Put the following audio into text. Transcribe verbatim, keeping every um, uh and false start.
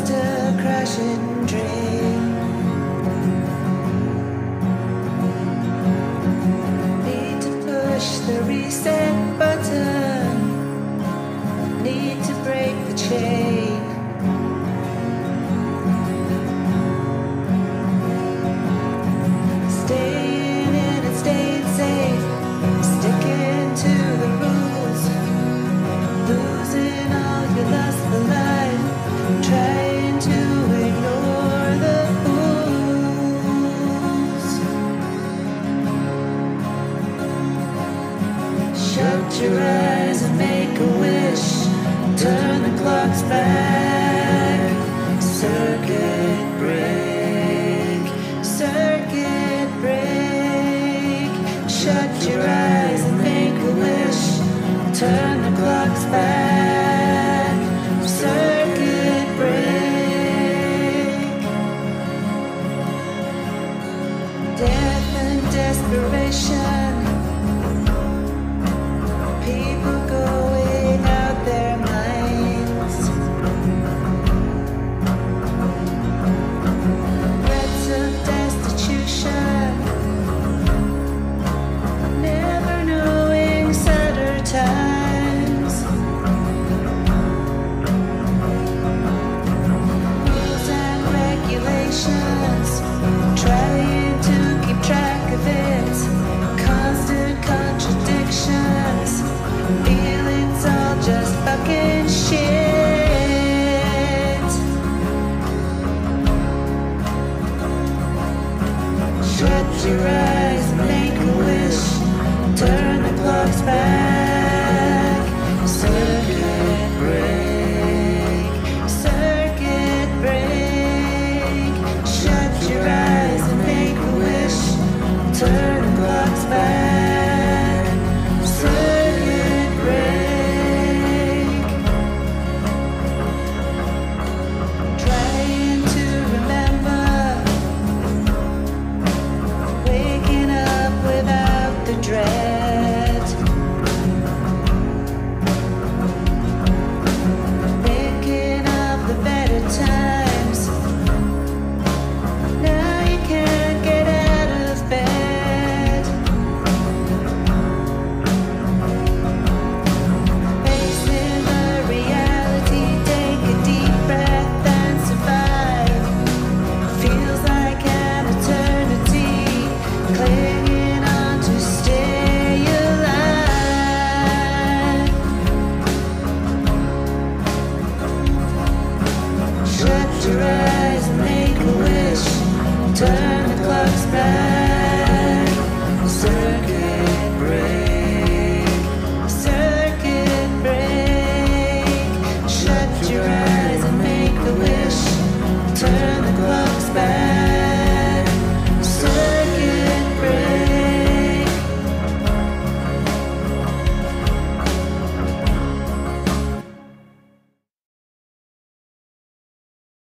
just a crashing dream. Need to push the reset button. Need to break the chain. Staying in and staying safe. Sticking to the rules. Losing all your lust for life. Trying to ignore the fools. Shut your eyes and make a wish. Turn the clocks back. Circuit break. Circuit break. Shut your eyes and make a wish. Turn the clocks back.